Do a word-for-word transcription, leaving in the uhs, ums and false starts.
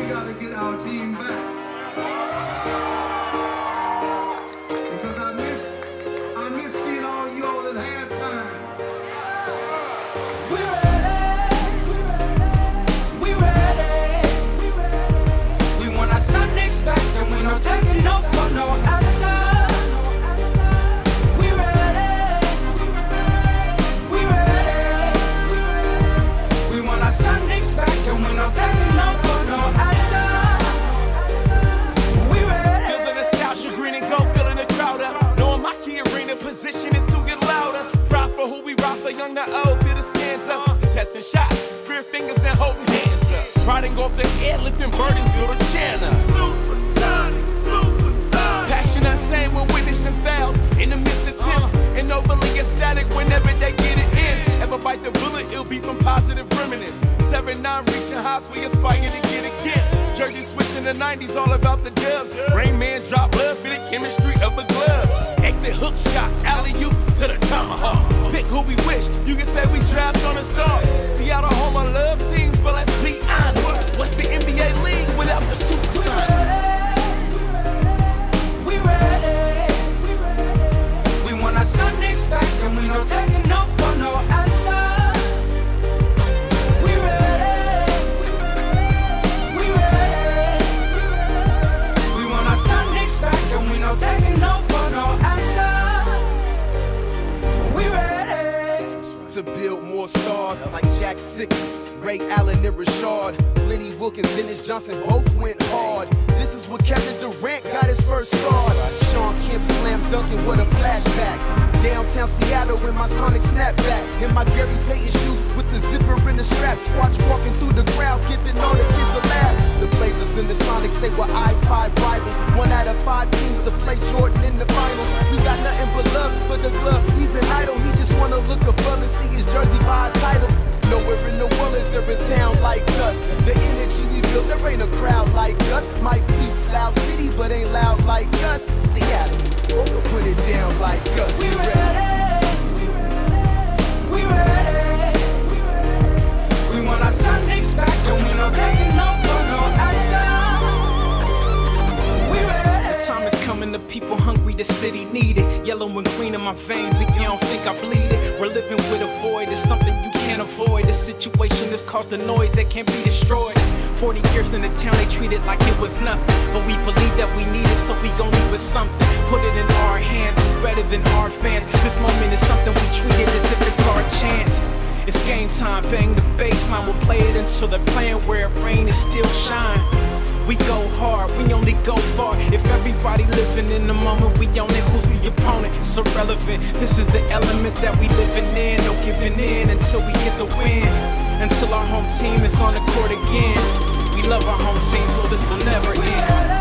gotta get our team back. Because I miss, I miss seeing all y'all at halftime. We're ready, we ready, we want our Sonics back and we not taking no for no answer. We ready, we ready, we want our Sonics back and we not taking no for no answer. We ready. Feel the nostalgia, green and gold, filling the crowd up. Knowing my key arena position is to get louder. Proud for who we rock, the young, the old, feel the stands up. Contesting shots, spirit fingers and holding hands up. Riding off the air, lifting burdens, build a channel. Supersonic, supersonic. Passion untamed when witnessing fouls. In the midst of tips, and overly ecstatic whenever they get it in. Ever bite the bullet, it'll be from positive remnants. seven nine reaching heights, we aspire to get again. Jersey switching the nineties, all about the dubs. Rain Man drop blood, feel the chemistry of a glove. Exit hook shot, alley-oop to the tomahawk. Pick who we wish, you can say we trapped on a star. Seattle home, I love teams, but let's be honest. What's the N B A league without the Supersonics? We ready, we want our Sonics back and we not taking no for no answer. We ready, we ready, we want our Sonics back and we not taking no for no answer. We ready to build more stars like Jack Sickey, Ray Allen and Rashard, Lenny Wilkins, Dennis Johnson both went hard. This is what Kevin Durant got his first start. Sean Kemp slam dunking with a flashback. Downtown Seattle in my Sonic snapback. In my Gary Payton shoes with the zipper in the strap. Squatch walking through the crowd, giving all the kids a laugh. The Blazers and the Sonics, they were I five rivals. One out of five teams to play Jordan in the finals. We got nothing but love for the glove. He's an idol, he just wanna look above and see his jersey by a title. Nowhere in the world is there a town like us. The energy we built, there ain't a crowd like us. Might be loud city, but ain't loud like us. Seattle, who can put it down like us? We ready, we ready, we want our Sonics back and we not taking no for no answer. We ready. The time is coming, the people hungry, the city need it. Yellow and green in my veins, and you don't think I bleed it. We're living with a void, it's something you can't avoid. The situation has caused a noise that can't be destroyed. Forty years in the town, they treat it like it was nothing. But we believe that we need it, so we gon' leave with something. Put it in our hands, who's better than our fans? This moment is something we treat it as if it's our chance. It's game time, bang the baseline. We'll play it until they're playing where it rain and still shine. We go hard, we only go far. If everybody living in the moment, we own it. Who's the opponent? It's irrelevant. This is the element that we living in. No giving in until we get the win. Until our home team is on the court again. We love our home team, so this will never end.